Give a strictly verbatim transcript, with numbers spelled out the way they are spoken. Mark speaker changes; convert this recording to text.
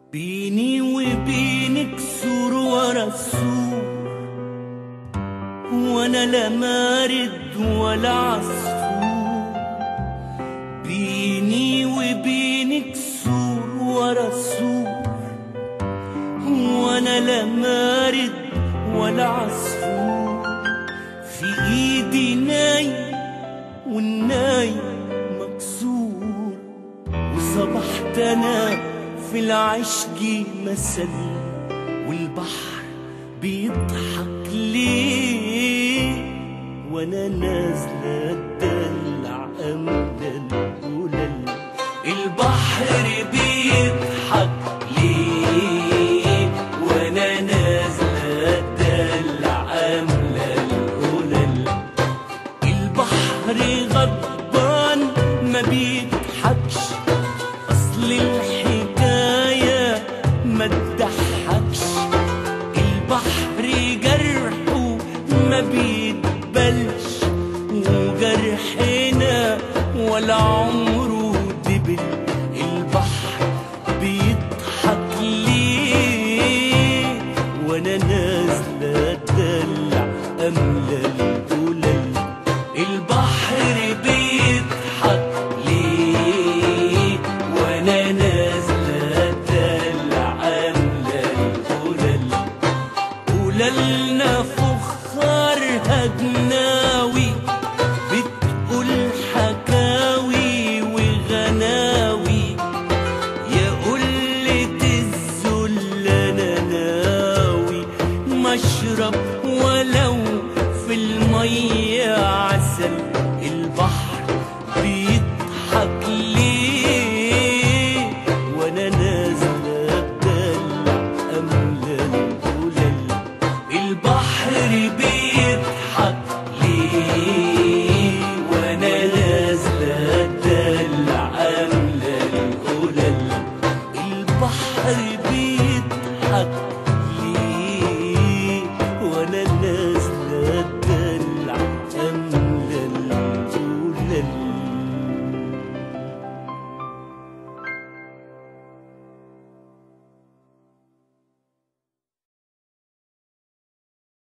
Speaker 1: بيني وبينك سور ورا السور، وانا لا مارد ولا عصفور. بيني وبينك سور ورا السور، وانا لا مارد ولا عصفور. في ايدي ناي والناي مكسور، وصبحت انا في العشق مثل، والبحر بيضحك ليه وانا نازله اتدلع امل القلل. البحر بيضحك ليه وانا نازله اتدلع امل القلل. البحر غضبان ما بيضحكش، اصل الحكايه ما تضحكش. البحر جرحه ما بيتبلش، وجرحنا ولا عمره دبل. البحر بيضحك ليه وانا نازله اتدلع املى القلل. البحر بيضحك ليه وانا نازله اتدلع املى القلل. قللنا فخارها جناوي، بتقول حكاوي وغناوي. يا قلة الذل انا ناوي مشرب ولو في المية عسل. البحر بيضحك ليه وانا نازله اتدلع املى القلل. البحر بيضحك ليه وانا نازله اتدلع املى القلل.